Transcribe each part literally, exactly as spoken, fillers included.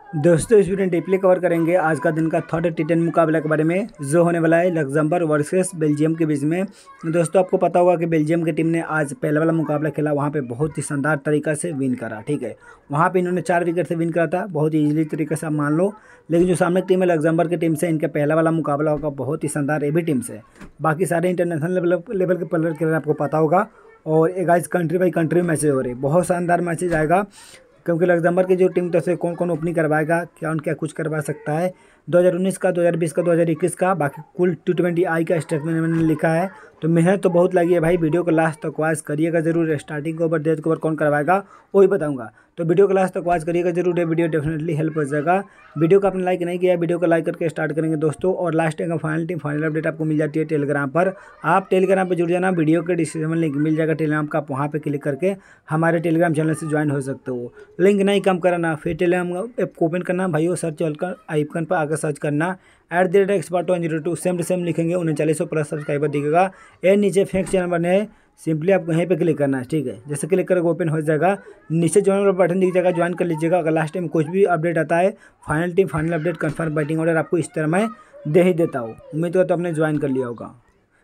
दोस्तों इस वीडियो में डीपली कवर करेंगे आज का दिन का थर्ड टी टेन मुकाबला के बारे में जो होने वाला है लग्जमबर्ग वर्सेस बेल्जियम के बीच में। दोस्तों आपको पता होगा कि बेल्जियम की टीम ने आज पहला वाला मुकाबला खेला, वहां पे बहुत ही शानदार तरीका से विन करा। ठीक है, वहां पे इन्होंने चार विकेट से विन करा था, बहुत ही ईजिली तरीके से आप मान लो। लेकिन जो सामने की टीम है लग्जमबर्ग की टीम से, इनका पहला वाला मुकाबला होगा बहुत ही शानदार ए भी टीम से। बाकी सारे इंटरनेशनल लेवल लेवल के प्लेयर खेल रहे आपको पता होगा, और एक आज कंट्री बाई कंट्री मैचेज हो रहे, बहुत शानदार मैचेज आएगा। क्योंकि लग्जमबर्ग की जो टीम तो से कौन कौन ओपनिंग करवाएगा, क्या उनका कुछ करवा सकता है दो हज़ार उन्नीस का, दो हज़ार बीस का, दो हज़ार इक्कीस का, बाकी कुल टी ट्वेंटी आई का स्टेटमेंट मैंने लिखा है। तो मेहनत तो बहुत लगी है भाई, वीडियो को लास्ट तक वॉच करिएगा जरूर। स्टार्टिंग के ऊपर डेथ के ऊपर कौन करवाएगा वही बताऊंगा, तो वीडियो को लास्ट तक वॉच करिएगा जरूर, है वीडियो डेफिनेटली हेल्प हो जाएगा। वीडियो को आपने लाइक नहीं किया, वीडियो को लाइक करके स्टार्ट करेंगे दोस्तों। और लास्ट टाइम का फाइनल टीम फाइनल अपडेट आपको मिल जाती है टेलीग्राम पर। आप टेलीग्राम पर जुड़ जाना, वीडियो के डिस्क्रिप्शन में लिंक मिल जाएगा टेलीग्राम का, आप वहाँ पे क्लिक करके हमारे टेलीग्राम चैनल से ज्वाइन हो सकते हो। लिंक नहीं कम कराना, फिर टेलीग्राम ऐप को ओपन करना भाई, वो सर्च कर आइकन पर आकर सर्च करना at the rate expert one zero two same two same लिखेंगे, उनचालीस सौ प्लस सब्सक्राइबर दिखेगा। ये नीचे फेक चैनल बने हैं, सिंपली आपको यहीं पे क्लिक करना है। ठीक है, जैसे क्लिक करके ओपन हो जाएगा, नीचे ज्वाइन वाला बटन दिख जाएगा, ज्वाइन कर लीजिएगा। अगर लास्ट टाइम कुछ भी अपडेट आता है, final team final update confirm batting order आपको इस तरह मैं दे ही देता हूँ। उम्मीद करता हूँ आपने ज्वाइन कर लिया होगा।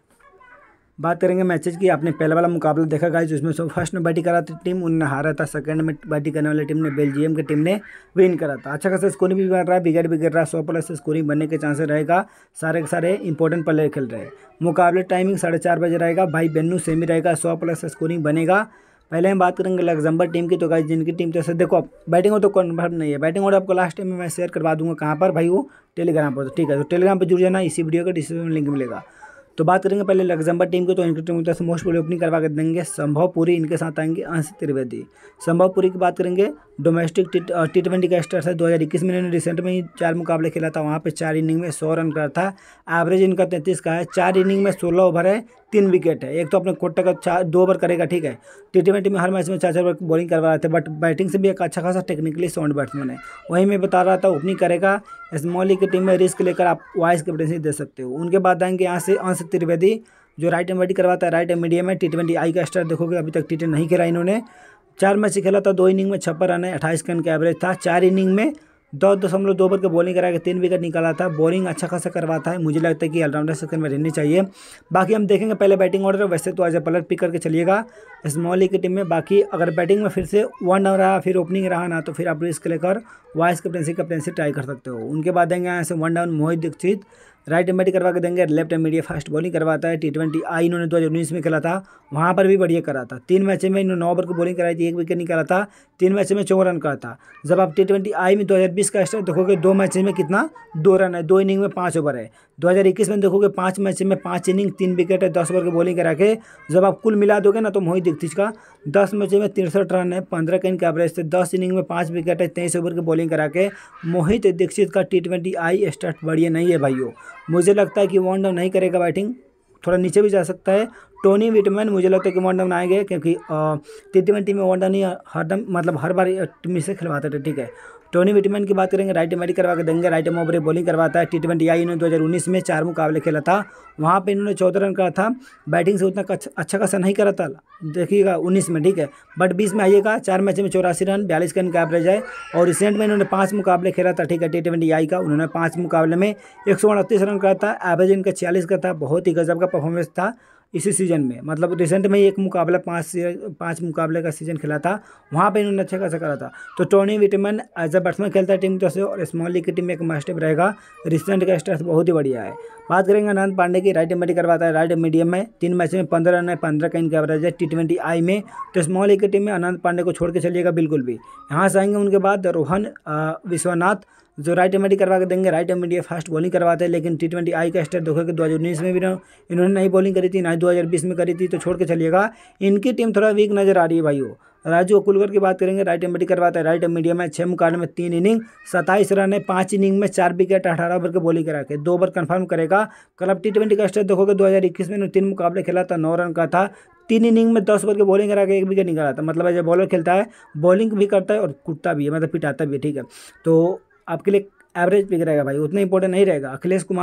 बात करेंगे मैचेज की, आपने पहला वाला मुकाबला देखा गाइस, जिसमें सब फर्स्ट में बैटिंग करा था टीम, उन्होंने हारा था। सेकंड में बैटिंग करने वाली टीम ने, बेल्जियम की टीम ने विन करा था। अच्छा खासा स्कोरिंग भी बन रहा है, बिगड़ बिगड़ रहा है, सौ प्लस स्कोरिंग बनने के चांसेस रहेगा। सारे के सारे इंपॉर्टेंट प्लेयर खेल रहे हैं। मुकाबले टाइमिंग साढ़े चार बजे रहेगा भाई, बेन्नू सेमी रहेगा, सौ प्लस स्कोरिंग बनेगा। पहले हम बात करेंगे लग्जमबर्ग टीम की, तो गाइस जिनकी टीम जैसे देखो आप बैटिंग हो तो कन्फर्म नहीं है, बैटिंग ऑर्डर आपको लास्ट टाइम में मैं शेयर करवा दूंगा। कहाँ पर भाई, वो टेलीग्राम पर। ठीक है, तो टेलीग्राम पर जुड़ जाना, इसी वीडियो का डिस्क्रिप्शन में लिंक मिलेगा। तो बात करेंगे पहले लग्जमबर्ग टीम को, तो इनकी टीम की तरफ से मोस्ट प्लेयर ओपनिंग करवा के देंगे संभवपुरी, इनके साथ आएंगे अंश त्रिवेदी। संभवपुरी की बात करेंगे, डोमेस्टिक टी ट्वेंटी का स्टार है, दो हज़ार इक्कीस में इन्होंने रिसेंट में ही चार मुकाबले खेला था, वहाँ पे चार इनिंग में सौ रन का था। एवरेज इनका तैंतीस का है, चार इनिंग में सोलह ओवर है, तीन विकेट है। एक तो अपने कोट्टा का चार दो ओवर करेगा। ठीक है, टी ट्वेंटी में हर मैच में चार चार ओवर बॉलिंग करवा रहे थे, बट बैटिंग से भी एक अच्छा खासा टेक्निकली साउंड बैट्समैन है। वहीं मैं बता रहा था ओपनिंग करेगा। स्मॉल लीग की टीम में रिस्क लेकर आप वाइस कैप्टनसी दे सकते हो। उनके बाद आएंगे यहाँ से अंश त्रिवेदी, जो राइट एंड बैटिंग करवाता है, राइट एंड मीडियम में। टी ट्वेंटी आई का स्टार देखोगे, अभी तक टी टेन नहीं खेला इन्होंने। चार मैच खेला था, दो इनिंग में छप्पन रन है, अट्ठाईस रन का एवरेज था। चार इनिंग में दो दशमलव दो ओवर के बॉलिंग करा के तीन विकेट निकाला था। बॉलिंग अच्छा खासा करवाता है, मुझे लगता है कि ऑलराउंडर सेक्शन में रहनी चाहिए। बाकी हम देखेंगे पहले बैटिंग ऑर्डर, वैसे तो एज ए प्लेयर पिक करके चलिएगा स्मॉल लीग की टीम में। बाकी अगर बैटिंग में फिर से वन डाउन रहा, फिर ओपनिंग रहा ना, तो फिर आप रिस्क लेकर वाइस कैप्टनसी कैप्टनसी ट्राई कर सकते हो। उनके बाद देंगे यहाँ से one down Mohit Dixit, right end batting करवा के देंगे, left end medium fast bowling करवाता है। टी ट्वेंटी आई इन्होंने दो हज़ार उन्नीस में खेला था, वहाँ पर भी बढ़िया करा था। तीन मैच में इन्होंने नौ ओवर की बॉलिंग कराई थी, एक विकेट निकाला था, तीन मैच में चौवन रन का था। जब आप टी ट्वेंटी आई में दो हज़ार बीस का स्टार देखोगे, दो मैच में कितना दो रन है, दो इनिंग में पाँच ओवर है। दो हज़ार इक्कीस में देखोगे पाँच मैच में पाँच इनिंग, तीन विकेट है, दस ओवर की बॉलिंग करा के जब आप कुल मिला दोगे ना, तो मोहित दीक्षित का दस मैच में तिरसठ रन है, पंद्रह का इनका एवरेज से, दस इनिंग में पाँच विकेट है, तेईस ओवर की बॉलिंग करा के मोहित दीक्षित का टी ट्वेंटी आई स्टार्ट बढ़िया नहीं है भाइयों। मुझे लगता है कि वन डाउन नहीं करेगा, बैटिंग थोड़ा नीचे भी जा सकता है। टोनी विटमैन मुझे लगता है कि वन डाउन आएंगे, क्योंकि टी ट्वेंटी में वन डाउन ही हरदम मतलब हर बार टीम से खिलवाते थे। ठीक है, टोनी विटमैन की बात करेंगे, राइट बैटिंग करवा के देंगे, राइट ओवर बॉलिंग करवाता है। टी ट्वेंटी आई इन्होंने दो हज़ार उन्नीस में चार मुकाबले खेला था, वहाँ पे इन्होंने चौदह रन करा था। बैटिंग से उतना अच्छा खासा नहीं करा था, देखिएगा उन्नीस में। ठीक है, बट बीस में आइएगा, चार मैच में चौरासी रन, बयालीस का इनका एवरेज है। और रिसेंट में इन्होंने पाँच मुकाबले खेला था। ठीक है, टी ट्वेंटी आई का उन्होंने पाँच मुकाबले में एक सौ उनतीस रन करा था, एवरेज इनका छियालीस का था। बहुत ही गजब का परफॉर्मेंस था इसी सीजन में, मतलब रिसेंट में एक मुकाबला पाँच पाँच मुकाबले का सीजन खेला था, वहाँ पे इन्होंने अच्छा खासा करा था। तो Tony Whitman as a batsman खेलता है टीम तो से, और स्मॉल लीग की टीम में एक मस्ट रहेगा। रिसेंट का स्टार्स बहुत ही बढ़िया है। बात करेंगे अनंत पांडे की, राइट बैटिंग करवाता है, राइट मीडियम में। तीन मैच में पंद्रह रन है, पंद्रह का इनका एवरेज है टी ट्वेंटी आई में। तो स्मॉल लीग की टीम में अनंत पांडे को छोड़ के चलिएगा बिल्कुल भी। यहाँ से आएंगे उनके बाद रोहन विश्वनाथ, जो राइट बैटिंग करवा के देंगे, राइट मीडियम फास्ट बॉलिंग करवाते हैं। लेकिन टी ट्वेंटी आई का स्टार देखोगे दो हज़ार उन्नीस में भी इन्होंने नई बॉलिंग करी थी, ना दो हज़ार बीस में करी थी, तो छोड़ के चलिएगा। इनकी टीम थोड़ा वीक नजर आ रही है भाइयों। राजू अकुलकर की बात करेंगे, राइट बैटिंग करवाता है, राइट मीडियम में। छः मुकाबले में तीन इनिंग, सत्ताईस रन है, पाँच इनिंग में चार विकेट, अठारह ओवर के बॉलिंग करा के दो ओवर कन्फर्म करेगा। कल आप टी ट्वेंटी का स्टार देखोगे, दो हज़ार इक्कीस में तीन मुकाबले खेला था, नौ रन का था, तीन इनिंग में दस ओवर के बॉलिंग करा के एक विकेट निकाला था। मतलब जब बॉलर खेलता है बॉलिंग भी करता है और कुटता भी है, मतलब पिटाता भी है। ठीक है, तो आपके लिए एवरेज पिक रहेगा भाई, उतना इंपॉर्टेंट नहीं रहेगा। अखिलेश कुमार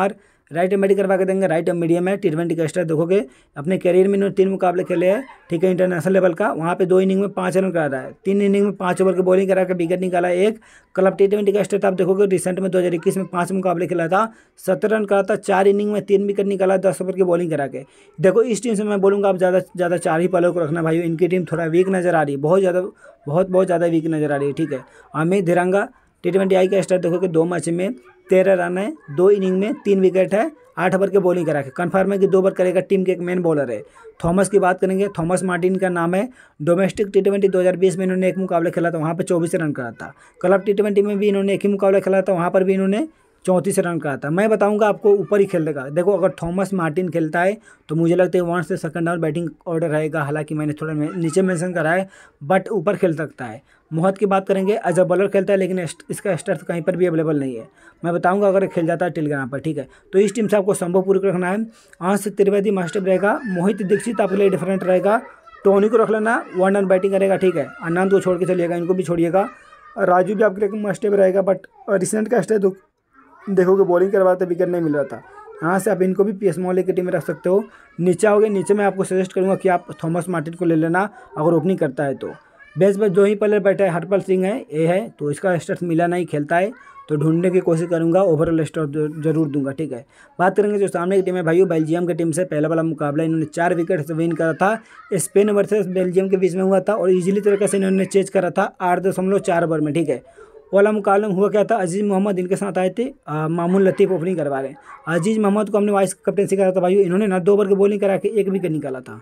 राइट एम करवा के देंगे, राइट एम मीडियम है। टी ट्वेंटी का स्टार देखोगे, अपने करियर में इन्होंने तीन मुकाबले खेले हैं, ठीक है, इंटरनेशनल लेवल का। वहाँ पे दो इनिंग में पाँच रन करा रहा है, तीन इनिंग में पाँच ओवर की बॉलिंग करा के विकेट निकाला है एक। क्लब टी ट्वेंटी का स्टार आप देखोगे, रिसेंट में दो हज़ार इक्कीस में पाँच मुकाबले खेला था, सत्तर रन करा था, चार इनिंग में तीन विकेट निकाला, दस ओवर की बॉलिंग करा के। देखो इस टीम से मैं बोलूँगा आप ज़्यादा ज़्यादा चार ही प्लेयर को रखना भाई, इनकी टीम थोड़ा वीक नज़र आ रही है, बहुत ज़्यादा बहुत बहुत ज़्यादा वीक नज़र आ रही है, ठीक है। Amit Dhiranga T twenty I का स्टार देखोगे, दो मैच में तेरह रन है, दो इनिंग में तीन विकेट है, आठ ओवर के बॉलिंग करा के। कन्फर्म है कि दो ओवर करेगा, टीम के एक मेन बॉलर है। थॉमस की बात करेंगे, थॉमस मार्टिन का नाम है। डोमेस्टिक टी ट्वेंटी दो हज़ार बीस में इन्होंने एक मुकाबला खेला था, वहाँ पे चौबीस रन करा था। क्लब टी ट्वेंटी में भी इन्होंने एक ही मुकाबला खेला था, वहाँ पर भी इन्होंने चौंतीस रन करा था। मैं बताऊंगा आपको ऊपर ही खेलेगा। देखो अगर थॉमस मार्टिन खेलता है तो मुझे लगता है वन से सेकंड डाउन बैटिंग ऑर्डर रहेगा, हालांकि मैंने थोड़ा नीचे मेंशन करा है, बट ऊपर खेल सकता है। मोहत की बात करेंगे, एज अ बॉलर खेलता है, लेकिन इसका स्टार्ट कहीं पर भी अवेलेबल नहीं है। मैं बताऊंगा अगर खेल जाता है टेलीग्राम पर, ठीक है। तो इस टीम से आपको संभवपुर को रखना है। अंश त्रिवेदी मास्टर रहेगा, मोहित दीक्षित आपके लिए डिफरेंट रहेगा, टोनी को रख लेना, वन रन बैटिंग करेगा, ठीक है। आनंद को छोड़ के चलिएगा, इनको भी छोड़िएगा। राजू भी आपके लिए मस्ट रहेगा, बट रिसेंट का स्टेट तो देखोगे बॉलिंग करवाते विकेट नहीं मिल रहा था। यहाँ से आप इनको भी पी एस मॉली की टीम में रख सकते हो। नीचे आओगे, नीचे मैं आपको सजेस्ट करूँगा कि आप थॉमस मार्टिन को ले लेना अगर ओपनिंग करता है तो। बेस्ट बेस्ट दो ही प्लेयर बैठा है, हरपल सिंह है, ये है, तो इसका स्टार्ट मिला नहीं, खेलता है तो ढूंढने की कोशिश करूंगा, ओवरऑल स्टार्ट जरूर दूंगा, ठीक है। बात करेंगे जो सामने की टीम है भाइयों, बेल्जियम की टीम से पहला वाला मुकाबला इन्होंने चार विकेट से विन करा था। स्पेन वर्सेस बेल्जियम के बीच में हुआ था और इजीली तरीके से इन्होंने चेज करा था आठ दशमलव चार ओवर में, ठीक है। वाला मुकाबले में हुआ क्या था, अजीज़ मोहम्मद इनके साथ आए थे, मामून लतीफ़ ओपनिंग करवा रहे हैं। अजीज़ मोहम्मद को हमने वाइस कैप्टनसी करा था भाइयों, इन्होंने ना दो ओवर की बॉलिंग करा के एक विकेट निकाला था।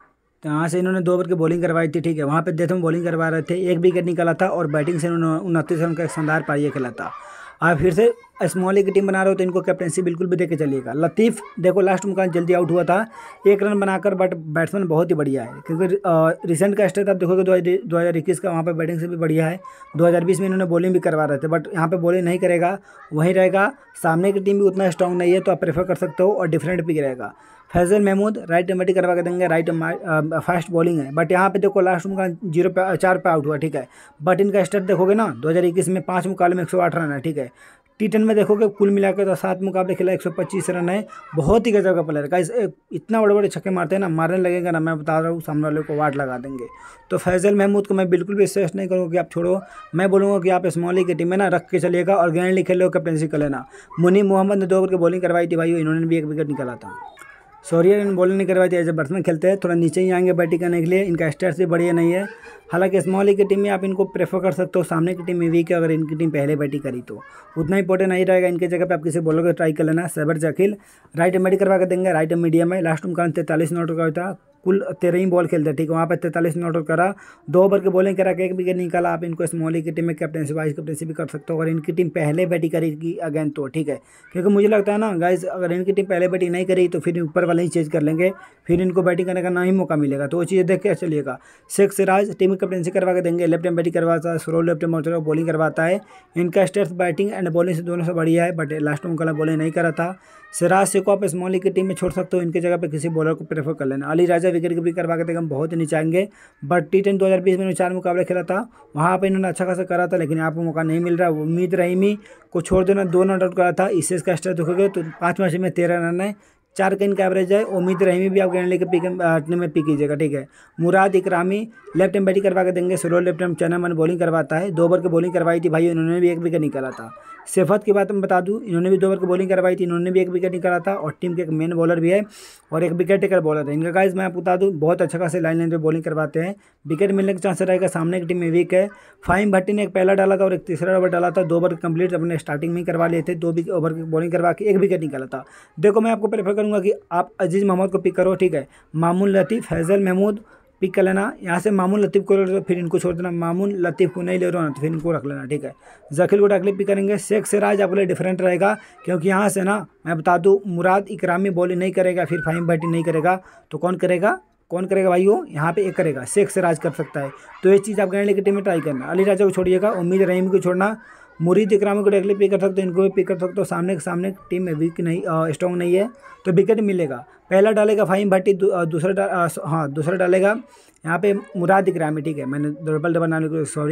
तो यहाँ से इन्होंने दो ओवर की बॉलिंग करवाई थी, ठीक है। वहाँ पे डेथ में बॉलिंग करवा रहे थे, एक विकेट निकाला था और बैटिंग से इन्होंने उनतीस रन का एक शानदार पारिया खेला था। आप फिर से स्मॉली की टीम बना रहे हो तो इनको कैप्टनसी बिल्कुल भी देके चलिएगा। लतीफ़ देखो लास्ट मुकाबले जल्दी आउट हुआ था, एक रन बनाकर, बट बैट्समैन बहुत ही बढ़िया है, क्योंकि रिसेंट का स्टेट आप देखोगे दो हज़ार इक्कीस का, वहाँ पे बैटिंग से भी बढ़िया है। दो हज़ार बीस में इन्होंने बॉलिंग भी करवा रहे थे, बट यहाँ पे बॉलिंग नहीं करेगा, वहीं रहेगा। सामने की टीम भी उतना स्ट्रॉन्ग नहीं है, तो आप प्रेफर कर सकते हो, और डिफरेंट भी रहेगा। फैजल महमूद राइट एम करवा के देंगे, राइट फास्ट बॉलिंग है, बट यहाँ पे देखो लास्ट मुकाबला जीरो पे चार पे आउट हुआ, ठीक है। बट इनका स्टेट देखोगे ना, दो हज़ार इक्कीस में पाँच मुकाबले में एक सौ आठ रन है, ठीक है। टी टेन में देखोगे कुल मिलाकर तो सात मुकाबले खेला, एक सौ पच्चीस रन है, बहुत ही गजब का प्लेयर का। इस इतना बड़े बड़े छक्के मारते हैं ना, मारने लगेगा ना, मैं बता रहा हूँ सामने वाले को वाट लगा देंगे। तो फैजल महमूद को मैं बिल्कुल भी सजेस्ट नहीं करूँगा कि आप छोड़ो, मैं बोलूँगा कि आप स्मॉली की टीम में ना रख के चलिएगा और ग्रैंडली खेल लो, कैप्टनसी कर लेना। मुनीम मोहम्मद ने दो ओवर की बॉलिंग करवाई थी भाई, इन्होंने भी एक विकेट निकाला था। सॉरी इन बॉलिंग नहीं करवाई थी, एज ए बैट्समैन खेलते हैं, थोड़ा नीचे ही आएंगे बैटिंग करने के लिए। इनका स्टेट्स भी बढ़िया नहीं है, हालांकि स्मॉल की टीम में आप इनको प्रेफर कर सकते हो। सामने की टीम में वीक है, अगर इनकी टीम पहले बैटिंग करी तो उतना इंपॉर्टेंट नहीं रहेगा। इनके जगह पे आप किसी बॉलर को ट्राई कर लेना। सबर जकील राइट एम करवा के देंगे, राइट एम मीडियम है। लास्ट मुकाबले तैंतालीस नॉट का था, कुल तेरह ही बॉल खेलते हैं, ठीक है। वहाँ पर तैंतालीस नॉट करा, दो ओवर की बॉलिंग करा के एक विकेट निकाला। आप इनको स्मॉली की टीम में कैप्टनसी वाइस कैप्टनसी भी कर सकते हो, अगर इनकी टीम पहले बैटिंग करेगी अगेन तो, ठीक है। क्योंकि मुझे लगता है ना गाइस, अगर इनकी टीम पहले बैटिंग नहीं करी तो फिर ऊपर वाले ही चेंज कर लेंगे, फिर इनको बैटिंग करने का ना ही मौका मिलेगा, तो वो चीज़ देख के चलिएगा। शेख सिराज टीम की कैप्टनसी करवा के देंगे, लेफ्ट एम बैटिंग करवाता है, स्लो लेफ्ट एम बॉलिंग करवाता है। इनका स्टेट्स बैटिंग एंड बॉलिंग से दोनों से बढ़िया है, बट लास्ट में उनका बॉलिंग नहीं करा था। सिराज से को आप स्मॉली की टीम में छोड़ सकते हो, इनकी जगह पे किसी बॉलर को प्रेफर कर लेना। अली राजा विकेट कीपिंग करवा के देंगे, बहुत ही नीचे आएंगे, बट टी टेन दो हज़ार बीस में चार मुकाबले खेला था, वहाँ पे इन्होंने अच्छा खासा करा था, लेकिन यहाँ पर मौका नहीं मिल रहा। उम्मीद रहीमी को छोड़ देना, दो नॉट आउट करा था। इससे इसका स्टेट देखोगे तो पाँच मैच में तेरह रन है, चार का इनका एवरेज है। उम्मीद रहीमी भी आप गैंड लेकर पिक अपने में पिक कीजिएगा, ठीक है। Murad Ikrami left arm batting करवा के देंगे, slow left arm chinaman bowling करवाता है, दो ओवर की बॉलिंग करवाई थी भाई, इन्होंने भी एक विकेट निकाला था। सिफत की बात मैं बता दूं, इन्होंने भी दो ओवर की बॉलिंग करवाई थी, इन्होंने भी एक विकेट निकाला था, और टीम के एक मेन बॉलर भी है और एक विकेट टेकर बॉलर है। इनका गाइस मैं आपको बता दूं, बहुत अच्छा खासे लाइन लाइन पे बॉलिंग करवाते हैं, विकेट मिलने का चांस रहेगा। सामने की टीम में वीक है। फाहिम भट्टी ने एक पहला डाला था और एक तीसरा ओवर डाला था, दो ओवर कंप्लीट अपने स्टार्टिंग में ही करवा लिए थे, दो ओवर की बॉलिंग करवा के एक विकेट निकाला था। देखो मैं आपको प्रेफर करूँगा कि आप अजीज़ मोहम्मद को पिक करो, ठीक है। मामून लतीफ़, फैजल महमूद पिक कर लेना। यहाँ से मामून लतीफ़ को ले, फिर इनको छोड़ देना। मामून लतीफ़ को नहीं ले रहा ना तो फिर इनको रख लेना, ठीक है। जकील को डाकले पिक करेंगे। शेख सिराज आपके लिए डिफरेंट रहेगा, क्योंकि यहाँ से ना मैं बता दूँ, मुराद इकरामी बॉलिंग नहीं करेगा, फिर फाहिम भट्टी नहीं करेगा, तो कौन करेगा कौन करेगा भाइयों, यहाँ पे एक करेगा, शेख सिराज कर सकता है। तो ये चीज़ आप गैंड की टीम में ट्राई करना। अली राजा को छोड़िएगा, उम्मीद रहीम को छोड़ना। मुरीद इकरामी को डायरेक्टली पिक कर सकते हो, इनको भी पिक कर सकते हो। सामने के सामने टीम में वीक नहीं, स्ट्रॉन्ग नहीं है, तो विकेट मिलेगा। पहला डालेगा फाहिम भट्टी, दूसरा डा, हाँ दूसरा डालेगा यहाँ पे मुराद इकरामी, ठीक है। मैंने डबल डबल नाम लिखा, सॉरी,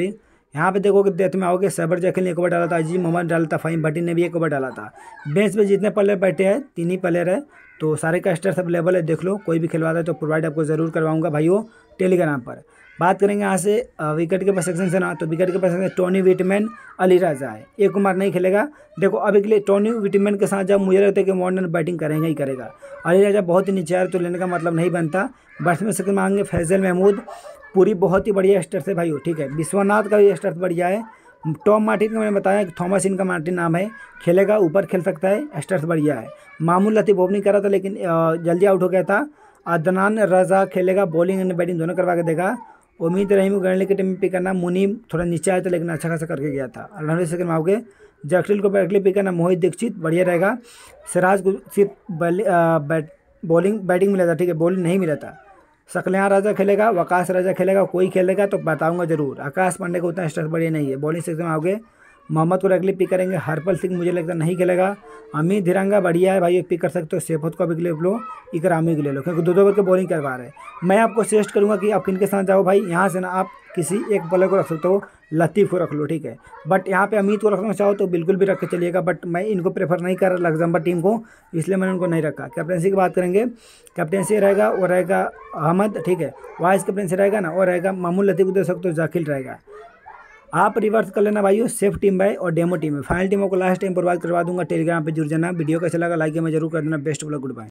यहाँ पे देखो कि डेथ में आओगे सबर जैकिल ने एक ओवर डाला था, अजीज मोहम्मद डाला था, फ़हीम भट्टी ने भी एक ओवर डाला था। बेंच पे जितने प्लेयर बैठे हैं तीन ही प्लेयर है, तो सारे का स्टार्स अवेलेबल है, देख लो। कोई भी खिलवाता है तो प्रोवाइड आपको ज़रूर करवाऊंगा भाइयों टेलीग्राम पर। बात करेंगे यहाँ से विकेट के सेक्शन से ना, तो विकेट के section Tony Whitman, Ali Raja है। एक कुमार नहीं खेलेगा। देखो अभी के लिए टोनी विटमैन के साथ जब मुझे लगता है कि मॉडर्न बैटिंग करेंगे ही करेगा। अली राजा बहुत ही नीचे है तो लेने का मतलब नहीं बनता। बैट्समैन सेक्शन मांगेंगे फैजल महमूद, पूरी बहुत ही बढ़िया स्टार्स है भाइयों, ठीक है। विश्वनाथ का भी स्टार्स बढ़िया है। टॉम मार्टिन का मैंने बताया कि थॉमस इनका मार्टिन नाम है, खेलेगा, ऊपर खेल सकता है, स्टार्स बढ़िया है। मामूल लतीफ़ ओपनिंग करा था लेकिन जल्दी आउट हो गया था। अदनान रजा खेलेगा, बॉलिंग एंड बैटिंग दोनों करवा के देगा। उम्मीद रही गणले के टीम में पिक करना। मुनीम थोड़ा नीचे आया था लेकिन अच्छा खासा करके गया था। अलहमद सेकंड में आओगे जैकलिन को बैटली पिक करना। मोहित दीक्षित बढ़िया रहेगा। सिराज को सिर्फ बैट बॉलिंग बैटिंग मिला था, ठीक है, बॉलिंग नहीं मिला था। सकलियाँ राजा खेलेगा, वकास राजा खेलेगा, कोई खेलेगा तो बताऊंगा जरूर। आकाश पांडे का उतना स्ट्रेस बढ़िया नहीं है। बॉलिंग सेक्शन में आओगे मोहम्मद को अगले पिक करेंगे। हरपल सिंह मुझे लगता नहीं खेलेगा। अमित धीरंगा बढ़िया है भाई, पिक कर सकते हो। सेफत को अभी ले लो, इकरामी को ले लो क्योंकि दो दो ओवर के बॉलिंग करवा रहे हैं। मैं आपको सजेस्ट करूंगा कि आप किनके साथ जाओ भाई। यहाँ से ना आप किसी एक बॉलर को रख सकते हो, लतीफ़ को रख लो, ठीक है। बट यहाँ पे अमित को रखना चाहो तो बिल्कुल भी रख के चलिएगा, बट मैं इनको प्रेफर नहीं कर रहा लग्जमबर्ग टीम को, इसलिए मैंने उनको नहीं रखा। कैप्टनसी की बात करेंगे, कैप्टनसी रहेगा वो रहेगा अहमद, ठीक है। वाइस कैप्टनसी रहेगा ना वो रहेगा मामूल लतीफ़ को दे सकते हो, जाकिल रहेगा। आप रिवर्स कर लेना भाइयों, सेफ टीम है और डेमो टीम है। फाइनल टीमों को लास्ट टाइम प्रोवाइड करवा दूंगा। टेलीग्राम पे जुड़ जाना। वीडियो कैसा लगा लाइक में जरूर कर देना। Best of luck, good bye.